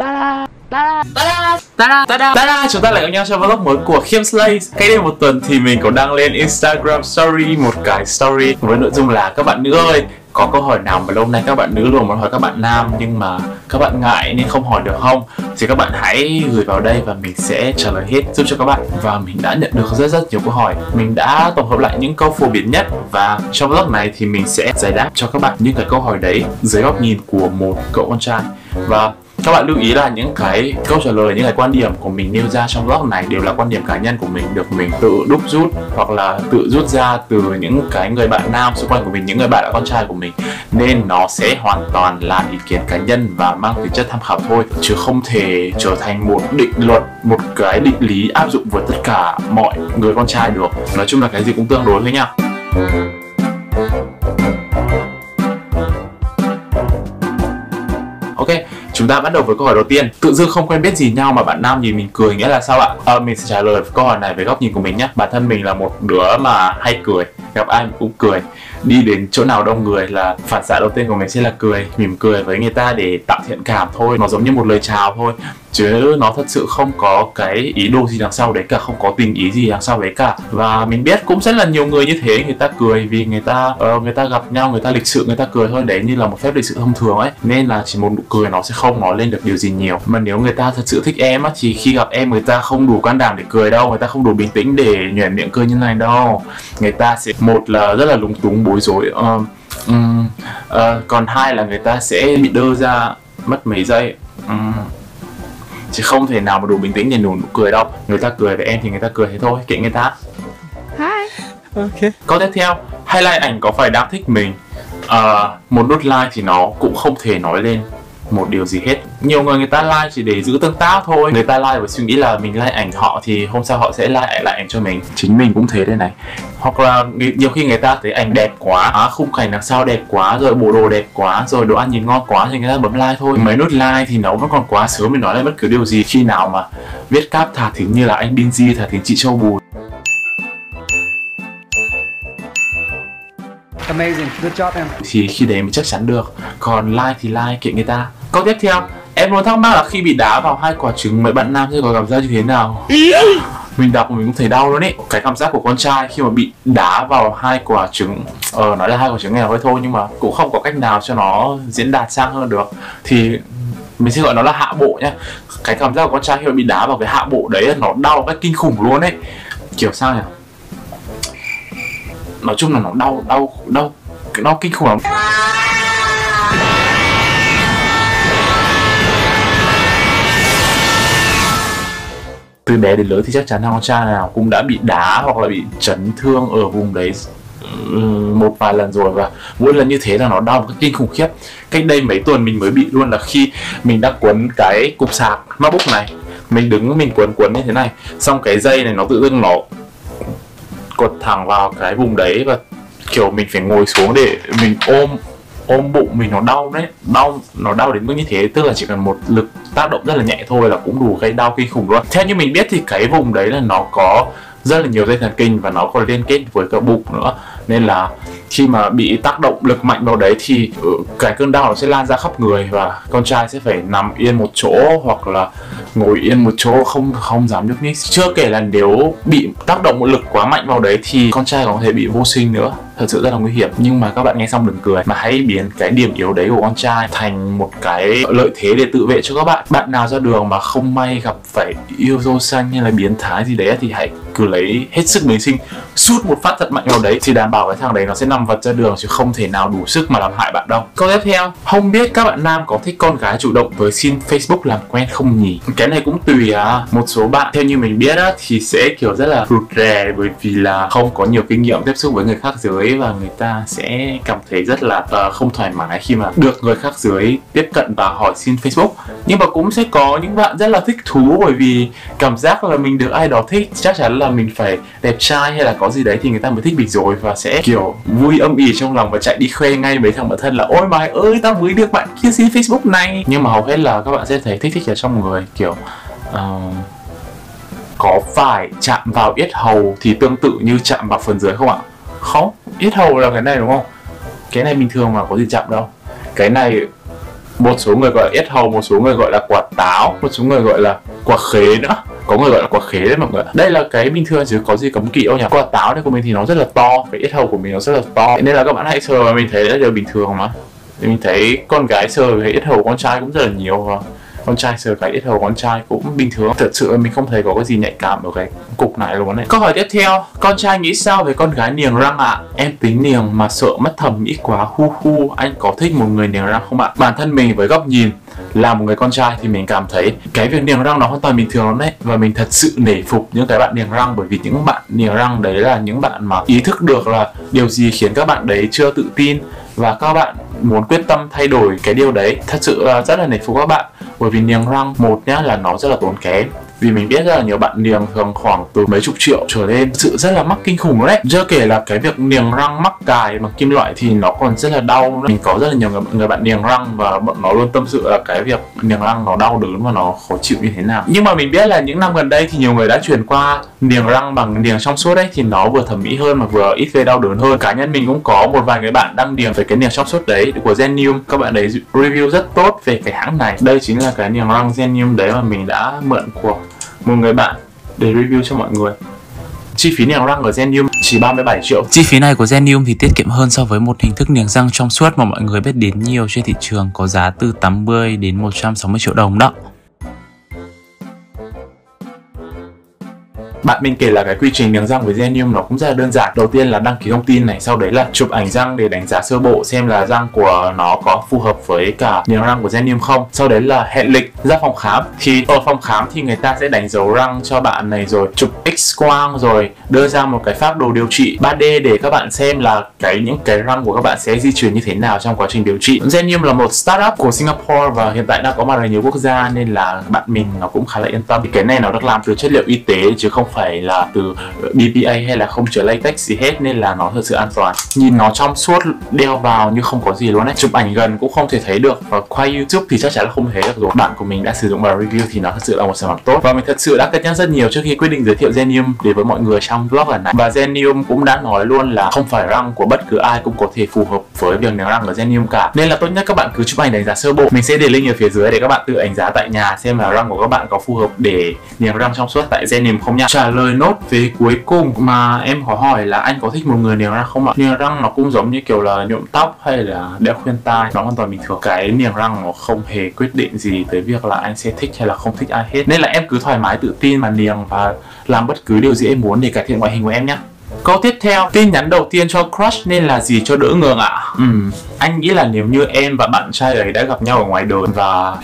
Tada, chúng ta lại gặp nhau trong vlog mới của Khiêm Slay. Cách đây một tuần thì mình có đăng lên Instagram story một cái story với nội dung là các bạn nữ ơi, có câu hỏi nào mà lâu nay các bạn nữ luôn muốn hỏi các bạn nam nhưng mà các bạn ngại nên không hỏi được không? Thì các bạn hãy gửi vào đây và mình sẽ trả lời hết giúp cho các bạn. Và mình đã nhận được rất nhiều câu hỏi. Mình đã tổng hợp lại những câu phổ biến nhất và trong vlog này thì mình sẽ giải đáp cho các bạn những cái câu hỏi đấy dưới góc nhìn của một cậu con trai. Và các bạn lưu ý là những cái câu trả lời, những cái quan điểm của mình nêu ra trong vlog này đều là quan điểm cá nhân của mình, được mình tự đúc rút hoặc là tự rút ra từ những cái người bạn nam xung quanh của mình, những người bạn là con trai của mình, nên nó sẽ hoàn toàn là ý kiến cá nhân và mang tính chất tham khảo thôi, chứ không thể trở thành một định luật, một cái định lý áp dụng với tất cả mọi người con trai được. Nói chung là cái gì cũng tương đối thôi nha. Ok, chúng ta bắt đầu với câu hỏi đầu tiên. Tự dưng không quen biết gì nhau mà bạn nam nhìn mình cười nghĩa là sao ạ? Mình sẽ trả lời câu hỏi này với góc nhìn của mình nhé. Bản thân mình là một đứa mà hay cười, gặp ai mình cũng cười. Đi đến chỗ nào đông người là phản xạ đầu tiên của mình sẽ là cười, mỉm cười với người ta để tạo thiện cảm thôi. Nó giống như một lời chào thôi, chứ nó thật sự không có cái ý đồ gì đằng sau đấy cả, không có tình ý gì đằng sau đấy cả. Và mình biết cũng rất là nhiều người như thế, người ta cười vì người ta gặp nhau, người ta lịch sự, người ta cười thôi, đấy như là một phép lịch sự thông thường ấy. Nên là chỉ một nụ cười nó sẽ không nói lên được điều gì nhiều. Mà nếu người ta thật sự thích em á, thì khi gặp em người ta không đủ can đảm để cười đâu, người ta không đủ bình tĩnh để nhoẻn miệng cười như này đâu. Người ta sẽ một là rất là lúng túng bối rối, còn hai là người ta sẽ bị đơ ra mất mấy giây, chứ không thể nào mà đủ bình tĩnh để nụ cười đâu. Người ta cười với em thì người ta cười thế thôi, kệ người ta. Hi. Ok. Câu tiếp theo, hay like ảnh có phải đang thích mình? Một nút like thì nó cũng không thể nói lên một điều gì hết. Nhiều người ta like chỉ để giữ tương tác thôi. Người ta like với suy nghĩ là mình like ảnh họ thì hôm sau họ sẽ like ảnh cho mình. Chính mình cũng thế đây này. Hoặc là nhiều khi người ta thấy ảnh đẹp quá, khung cảnh đằng sau đẹp quá, rồi bộ đồ đẹp quá, rồi đồ ăn nhìn ngon quá thì người ta bấm like thôi. Mấy nút like thì nó vẫn còn quá sớm để nói lên bất cứ điều gì. Khi nào mà viết cáp thả thính như là anh Binz, thả thính chị Châu Bùi. Amazing, good job em. Thì khi đấy mới chắc chắn được. Còn like thì like, kệ người ta. Câu tiếp theo, em muốn thắc mắc là khi bị đá vào hai quả trứng mấy bạn nam sẽ có cảm giác như thế nào? Mình đọc mình cũng thấy đau luôn ấy. Cái cảm giác của con trai khi mà bị đá vào hai quả trứng, nói là hai quả trứng này hơi thôi nhưng mà cũng không có cách nào cho nó diễn đạt sang hơn được. Thì mình sẽ gọi nó là hạ bộ nhá. Cái cảm giác của con trai khi mà bị đá vào cái hạ bộ đấy nó đau cách kinh khủng luôn ấy. Kiểu sao nhỉ? Nói chung là nó đau kinh khủng lắm. Từ bé đến lớn thì chắc chắn là con trai nào cũng đã bị đá hoặc là bị chấn thương ở vùng đấy một vài lần rồi, và mỗi lần như thế là nó đau một cách kinh khủng khiếp. Cách đây mấy tuần mình mới bị luôn, là khi mình đang quấn cái cục sạc MacBook này, mình đứng mình quấn như thế này, xong cái dây này nó tự dưng nó cột thẳng vào cái vùng đấy và kiểu mình phải ngồi xuống để mình ôm bụng mình. Nó đau đấy, nó đau đến mức như thế, tức là chỉ cần một lực tác động rất là nhẹ thôi là cũng đủ gây đau kinh khủng luôn. Theo như mình biết thì cái vùng đấy là nó có rất là nhiều dây thần kinh và nó còn liên kết với cả bụng nữa, nên là khi mà bị tác động lực mạnh vào đấy thì cái cơn đau nó sẽ lan ra khắp người và con trai sẽ phải nằm yên một chỗ hoặc là ngồi yên một chỗ, không dám nhúc nhích. Chưa kể là nếu bị tác động một lực quá mạnh vào đấy thì con trai còn có thể bị vô sinh nữa, thật sự rất là nguy hiểm. Nhưng mà các bạn nghe xong đừng cười, mà hãy biến cái điểm yếu đấy của con trai thành một cái lợi thế để tự vệ cho các bạn. Bạn nào ra đường mà không may gặp phải yêu dâu xanh hay là biến thái gì đấy thì hãy cứ lấy hết sức mình sinh, sút một phát thật mạnh vào đấy thì đảm bảo cái thằng đấy nó sẽ nằm vật ra đường, chứ không thể nào đủ sức mà làm hại bạn đâu. Câu tiếp theo, không biết các bạn nam có thích con gái chủ động tới xin Facebook làm quen không nhỉ? Cái này cũng tùy một số bạn theo như mình biết thì sẽ kiểu rất là rụt rè, bởi vì là không có nhiều kinh nghiệm tiếp xúc với người khác giới và người ta sẽ cảm thấy rất là không thoải mái khi mà được người khác giới tiếp cận và hỏi xin Facebook. Nhưng mà cũng sẽ có những bạn rất là thích thú, bởi vì cảm giác là mình được ai đó thích, chắc chắn là mình phải đẹp trai hay là có gì đấy thì người ta mới thích mình rồi, và sẽ kiểu vui âm ỉ trong lòng và chạy đi khoe ngay mấy thằng bạn thân là ôi mày ơi tao mới được bạn kia xin Facebook này. Nhưng mà hầu hết là các bạn sẽ thấy thích ở trong người, kiểu có phải chạm vào yết hầu thì tương tự như chạm vào phần dưới không ạ? Không, yết hầu là cái này đúng không? Cái này bình thường mà có gì chạm đâu. Cái này Một số người gọi là yết hầu, một số người gọi là quả táo, một số người gọi là quả khế nữa. Có người gọi là quả khế đấy mọi người. Đây là cái bình thường chứ có gì cấm kỵ đâu nhỉ. Quả táo này của mình thì nó rất là to, cái yết hầu của mình nó rất là to, nên là các bạn hãy sờ và mình thấy là điều bình thường mà. Thì mình thấy con gái sờ cái yết hầu con trai cũng rất là nhiều, và con trai sờ cái yết hầu con trai cũng bình thường. Thật sự mình không thấy có cái gì nhạy cảm ở cái cục này luôn đấy. Câu hỏi tiếp theo, con trai nghĩ sao về con gái niềng răng ạ? Em tính niềng mà sợ mất thẩm mỹ quá, hu hu. Anh có thích một người niềng răng không ạ? Bản thân mình với góc nhìn là một người con trai thì mình cảm thấy cái việc niềng răng nó hoàn toàn bình thường lắm đấy, và mình thật sự nể phục những cái bạn niềng răng, bởi vì những bạn niềng răng đấy là những bạn mà ý thức được là điều gì khiến các bạn đấy chưa tự tin và các bạn muốn quyết tâm thay đổi cái điều đấy. Thật sự là rất là nể phục các bạn, bởi vì niềng răng một nhá là nó rất là tốn kém. Vì mình biết rất là nhiều bạn niềng thường khoảng từ mấy chục triệu trở lên, sự rất là mắc kinh khủng đấy. Chưa kể là cái việc niềng răng mắc cài bằng kim loại thì nó còn rất là đau. Mình có rất là nhiều người bạn niềng răng và bọn nó luôn tâm sự là cái việc niềng răng nó đau đớn và nó khó chịu như thế nào. Nhưng mà mình biết là những năm gần đây thì nhiều người đã chuyển qua niềng răng bằng niềng trong suốt đấy, thì nó vừa thẩm mỹ hơn mà vừa ít gây đau đớn hơn. Cá nhân mình cũng có một vài người bạn đang niềng về cái niềng trong suốt đấy của Zenium. Các bạn đấy review rất tốt về cái hãng này. Đây chính là cái niềng răng Zenium đấy mà mình đã mượn của một người bạn để review cho mọi người. Chi phí niềng răng ở Zenium chỉ 37 triệu. Chi phí này của Zenium thì tiết kiệm hơn so với một hình thức niềng răng trong suốt mà mọi người biết đến nhiều trên thị trường, có giá từ 80 đến 160 triệu đồng đó. Bạn mình kể là cái quy trình niềng răng với Zenium nó cũng rất là đơn giản. Đầu tiên là đăng ký thông tin này, sau đấy là chụp ảnh răng để đánh giá sơ bộ xem là răng của nó có phù hợp với cả niềng răng của Zenium không. Sau đấy là hẹn lịch ra phòng khám. Thì ở phòng khám thì người ta sẽ đánh dấu răng cho bạn này, rồi chụp X-quang, rồi đưa ra một cái phác đồ điều trị 3D để các bạn xem là những cái răng của các bạn sẽ di chuyển như thế nào trong quá trình điều trị. Zenium là một startup của Singapore và hiện tại đã có mặt ở nhiều quốc gia, nên là bạn mình nó cũng khá là yên tâm. Thì cái này nó được làm từ chất liệu y tế chứ không phải là từ BPA hay là không chứa latex gì hết, nên là nó thật sự an toàn. Nhìn nó trong suốt, đeo vào như không có gì luôn đấy. Chụp ảnh gần cũng không thể thấy được, và qua YouTube thì chắc chắn là không thấy được rồi. Bạn của mình đã sử dụng và review thì nó thật sự là một sản phẩm tốt, và mình thật sự đã cân nhắc rất nhiều trước khi quyết định giới thiệu Zenium đến với mọi người trong vlog lần này. Và Zenium cũng đã nói luôn là không phải răng của bất cứ ai cũng có thể phù hợp với việc niềng răng ở Zenium cả, nên là tốt nhất các bạn cứ chụp ảnh đánh giá sơ bộ. Mình sẽ để link ở phía dưới để các bạn tự đánh giá tại nhà xem là răng của các bạn có phù hợp để niềng răng trong suốt tại Zenium không nha. Trả lời nốt về cuối cùng mà em có hỏi là anh có thích một người niềng răng không ạ? Niềng răng nó cũng giống như kiểu là nhuộm tóc hay là đeo khuyên tai, nó hoàn toàn bình thường. Cái niềng răng nó không hề quyết định gì tới việc là anh sẽ thích hay là không thích ai hết, nên là em cứ thoải mái tự tin mà niềng và làm bất cứ điều gì em muốn để cải thiện ngoại hình của em nhé. Câu tiếp theo, tin nhắn đầu tiên cho crush nên là gì cho đỡ ngượng ạ? Anh nghĩ là nếu như em và bạn trai ấy đã gặp nhau ở ngoài đời và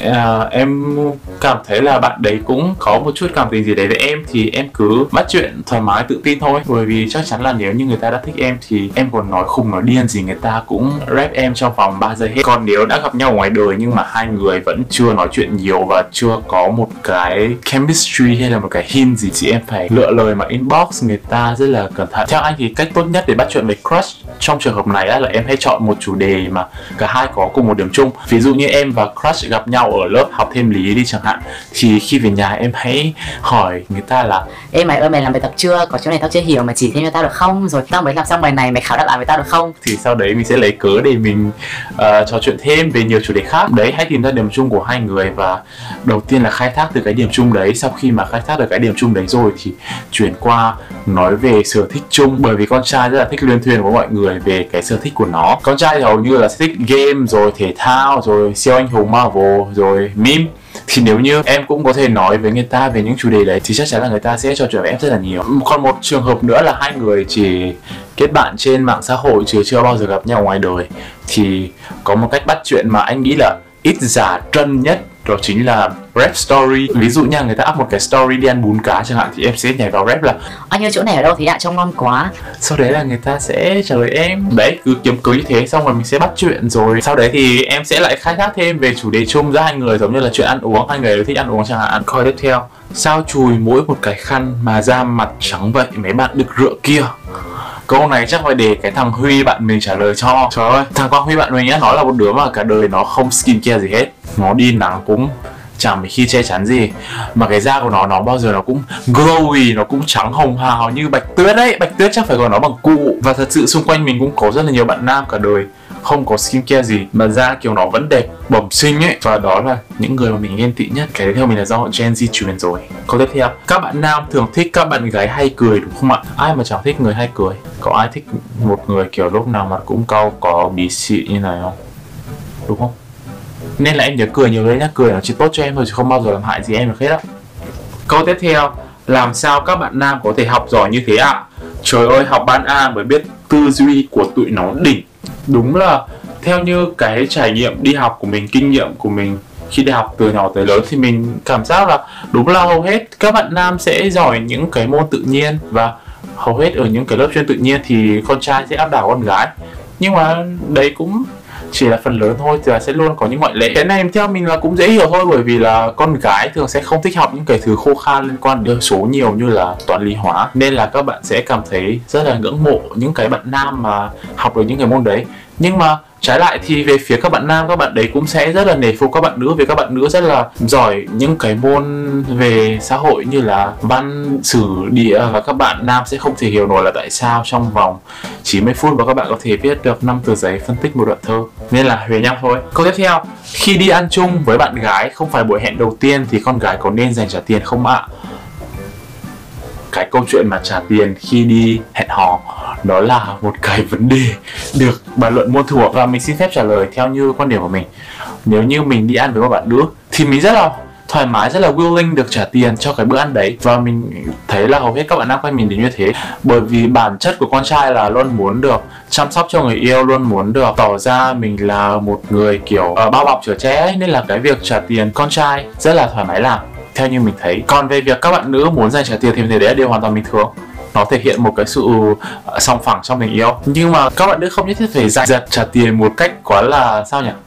em cảm thấy là bạn đấy cũng có một chút cảm tình gì đấy với em, thì em cứ bắt chuyện thoải mái tự tin thôi. Bởi vì chắc chắn là nếu như người ta đã thích em thì em còn nói khùng nói điên gì người ta cũng rep em trong vòng 3 giây hết. Còn nếu đã gặp nhau ở ngoài đời nhưng mà hai người vẫn chưa nói chuyện nhiều và chưa có một cái chemistry hay là một cái hint gì, thì em phải lựa lời mà inbox người ta rất là cẩn thận. Theo anh thì cách tốt nhất để bắt chuyện với crush trong trường hợp này là em hãy chọn một chủ đề mà cả hai có cùng một điểm chung. Ví dụ như em và crush gặp nhau ở lớp học thêm lý đi chẳng hạn, thì khi về nhà em hãy hỏi người ta là: ê mày ơi, mày làm bài tập chưa? Có chỗ này tao chưa hiểu, mày chỉ thêm cho tao được không? Rồi tao mới làm xong bài này, mày khảo đáp lại với tao được không? Thì sau đấy mình sẽ lấy cớ để mình trò chuyện thêm về nhiều chủ đề khác. Đấy, hãy tìm ra điểm chung của hai người và đầu tiên là khai thác từ cái điểm chung đấy. Sau khi mà khai thác được cái điểm chung đấy rồi thì chuyển qua nói về sở thích chung, bởi vì con trai rất là thích luyên thuyên với mọi người về cái sở thích của nó. Con trai thì hầu như là thích game, rồi thể thao, rồi siêu anh hùng Marvel, rồi meme. Thì nếu như em cũng có thể nói với người ta về những chủ đề đấy thì chắc chắn là người ta sẽ trò chuyện với em rất là nhiều. Còn một trường hợp nữa là hai người chỉ kết bạn trên mạng xã hội chứ chưa bao giờ gặp nhau ngoài đời, thì có một cách bắt chuyện mà anh nghĩ là ít giả trân nhất, đó chính là rap story. Ví dụ nha, người ta up một cái story đi ăn bún cá chẳng hạn, thì em sẽ nhảy vào rap là: anh ơi, chỗ này ở đâu thì đã trông ngon quá. Sau đấy là người ta sẽ trả lời em. Đấy, cứ kiếm cớ như thế, xong rồi mình sẽ bắt chuyện. Rồi sau đấy thì em sẽ lại khai thác thêm về chủ đề chung giữa hai người, giống như là chuyện ăn uống, hai người đều thích ăn uống chẳng hạn. Câu tiếp theo, sao chùi mỗi một cái khăn mà da mặt trắng vậy mấy bạn đực rựa kia? Câu này chắc phải để cái thằng Huy bạn mình trả lời cho. Trời ơi, thằng Quang Huy bạn mình á, nó là một đứa mà cả đời nó không skincare gì hết. Nó đi nắng cũng chẳng mấy khi che chắn gì, mà cái da của nó bao giờ nó cũng glowy, nó cũng trắng hồng hào như Bạch Tuyết đấy. Bạch Tuyết chắc phải gọi nó bằng cụ. Và thật sự xung quanh mình cũng có rất là nhiều bạn nam cả đời không có skincare gì mà da kiểu nó vẫn đẹp bẩm sinh ấy, và đó là những người mà mình ghen tị nhất. Cái theo mình là do Gen Z truyền rồi. Câu tiếp theo, các bạn nam thường thích các bạn gái hay cười đúng không ạ? Ai mà chẳng thích người hay cười. Có ai thích một người kiểu lúc nào mặt cũng cau có bí xị như này không? Đúng không? Nên là em nhớ cười nhiều đấy nhá, cười nó chỉ tốt cho em thôi chứ không bao giờ làm hại gì em được hết á. Câu tiếp theo, làm sao các bạn nam có thể học giỏi như thế ạ? Trời ơi, học ban A mới biết tư duy của tụi nó đỉnh. Đúng là theo như cái trải nghiệm đi học của mình, kinh nghiệm của mình khi đi học từ nhỏ tới lớn thì mình cảm giác là đúng là hầu hết các bạn nam sẽ giỏi những cái môn tự nhiên, và hầu hết ở những cái lớp chuyên tự nhiên thì con trai sẽ áp đảo con gái. Nhưng mà đấy cũng chỉ là phần lớn thôi, thì là sẽ luôn có những ngoại lệ. Cái này theo mình là cũng dễ hiểu thôi, bởi vì là con gái thường sẽ không thích học những cái thứ khô khan liên quan đến số nhiều như là toán lý hóa, nên là các bạn sẽ cảm thấy rất là ngưỡng mộ những cái bạn nam mà học được những cái môn đấy. Nhưng mà trái lại thì về phía các bạn nam, các bạn đấy cũng sẽ rất là nể phục các bạn nữ, vì các bạn nữ rất là giỏi những cái môn về xã hội như là văn, sử, địa, và các bạn nam sẽ không thể hiểu nổi là tại sao trong vòng 90 phút và các bạn có thể viết được 5 tờ giấy phân tích một đoạn thơ. Nên là huề nhau thôi. Câu tiếp theo, khi đi ăn chung với bạn gái không phải buổi hẹn đầu tiên thì con gái có nên dành trả tiền không ạ? Cái câu chuyện mà trả tiền khi đi hẹn hò đó là một cái vấn đề được bàn luận muôn thuở, và mình xin phép trả lời theo như quan điểm của mình. Nếu như mình đi ăn với một bạn nữ thì mình rất là thoải mái, rất là willing được trả tiền cho cái bữa ăn đấy, và mình thấy là hầu hết các bạn nam quanh mình đều như thế. Bởi vì bản chất của con trai là luôn muốn được chăm sóc cho người yêu, luôn muốn được tỏ ra mình là một người kiểu bao bọc chở che ấy, nên là cái việc trả tiền con trai rất là thoải mái làm theo như mình thấy. Còn về việc các bạn nữ muốn dành trả tiền thì mình thấy đấy là điều hoàn toàn bình thường, nó thể hiện một cái sự sòng phẳng trong tình yêu. Nhưng mà các bạn nữ không nhất thiết phải giật trả tiền một cách quá là sao nhỉ,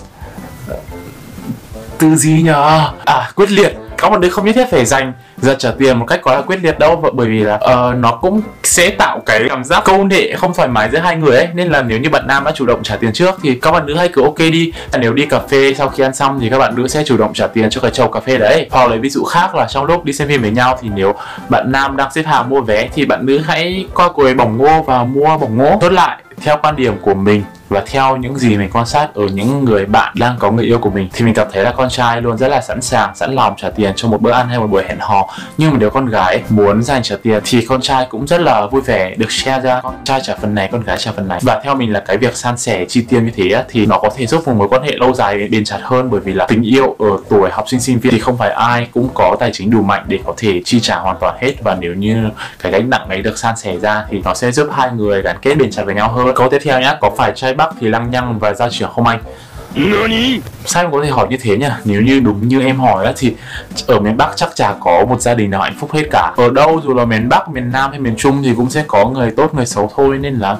tư duy nhờ quyết liệt. Các bạn nữ không nhất thiết phải giật trả tiền một cách quá là quyết liệt đâu, bởi vì là nó cũng sẽ tạo cái cảm giác câu nệ không thoải mái giữa hai người ấy. Nên là nếu như bạn nam đã chủ động trả tiền trước thì các bạn nữ hãy cứ ok đi. Nếu đi cà phê sau khi ăn xong thì các bạn nữ sẽ chủ động trả tiền cho cái chầu cà phê đấy. Hoặc lấy ví dụ khác là trong lúc đi xem phim với nhau thì nếu bạn nam đang xếp hàng mua vé thì bạn nữ hãy qua quầy bỏng ngô và mua bỏng ngô. Chốt lại, theo quan điểm của mình và theo những gì mình quan sát ở những người bạn đang có người yêu của mình thì mình cảm thấy là con trai luôn rất là sẵn lòng trả tiền cho một bữa ăn hay một buổi hẹn hò. Nhưng mà nếu con gái muốn dành trả tiền thì con trai cũng rất là vui vẻ được share ra, con trai trả phần này, con gái trả phần này. Và theo mình là cái việc san sẻ chi tiêu như thế thì nó có thể giúp một mối quan hệ lâu dài bền chặt hơn, bởi vì là tình yêu ở tuổi học sinh sinh viên thì không phải ai cũng có tài chính đủ mạnh để có thể chi trả hoàn toàn hết, và nếu như cái gánh nặng ấy được san sẻ ra thì nó sẽ giúp hai người gắn kết bền chặt với nhau hơn. Câu tiếp theo nhá, có phải trai Bắc thì lăng nhăng và gia trưởng không anh? Sao em có thể hỏi như thế nhỉ? Nếu như đúng như em hỏi á thì ở miền Bắc chắc chả có một gia đình nào hạnh phúc hết cả. Ở đâu dù là miền Bắc, miền Nam hay miền Trung thì cũng sẽ có người tốt người xấu thôi, nên là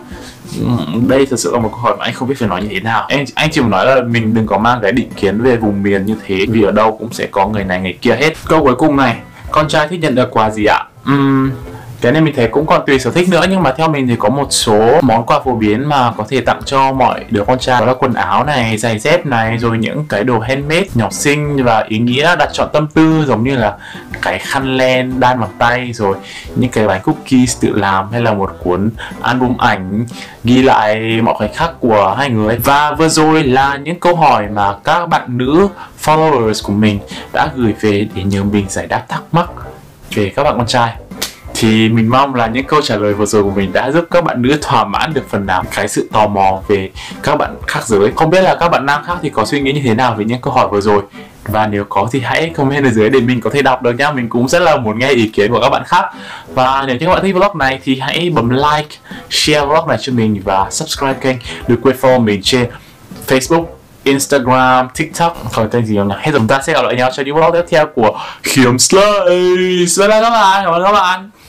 đây thật sự là một câu hỏi mà anh không biết phải nói như thế nào. Anh chỉ muốn nói là mình đừng có mang cái định kiến về vùng miền như thế, vì ở đâu cũng sẽ có người này người kia hết. Câu cuối cùng này, con trai thích nhận được quà gì ạ? Cái này mình thấy cũng còn tùy sở thích nữa, nhưng mà theo mình thì có một số món quà phổ biến mà có thể tặng cho mọi đứa con trai, đó là quần áo này, giày dép này, rồi những cái đồ handmade nhỏ xinh và ý nghĩa đặt chọn tâm tư, giống như là cái khăn len đan bằng tay, rồi những cái bánh cookies tự làm, hay là một cuốn album ảnh ghi lại mọi khoảnh khắc của hai người. Và vừa rồi là những câu hỏi mà các bạn nữ followers của mình đã gửi về để nhờ mình giải đáp thắc mắc về các bạn con trai. Thì mình mong là những câu trả lời vừa rồi của mình đã giúp các bạn nữ thỏa mãn được phần nào cái sự tò mò về các bạn khác giới. Không biết là các bạn nam khác thì có suy nghĩ như thế nào về những câu hỏi vừa rồi, và nếu có thì hãy comment ở dưới để mình có thể đọc được nhá. Mình cũng rất là muốn nghe ý kiến của các bạn khác. Và nếu như các bạn thích vlog này thì hãy bấm like, share vlog này cho mình và subscribe kênh. Đừng quên follow mình trên Facebook, Instagram, TikTok, còn tên gì không nhỉ? Hết rồi, chúng ta sẽ gặp lại nhau trong những vlog tiếp theo của Khiếm Slay. Bye bye các bạn, cảm ơn các bạn.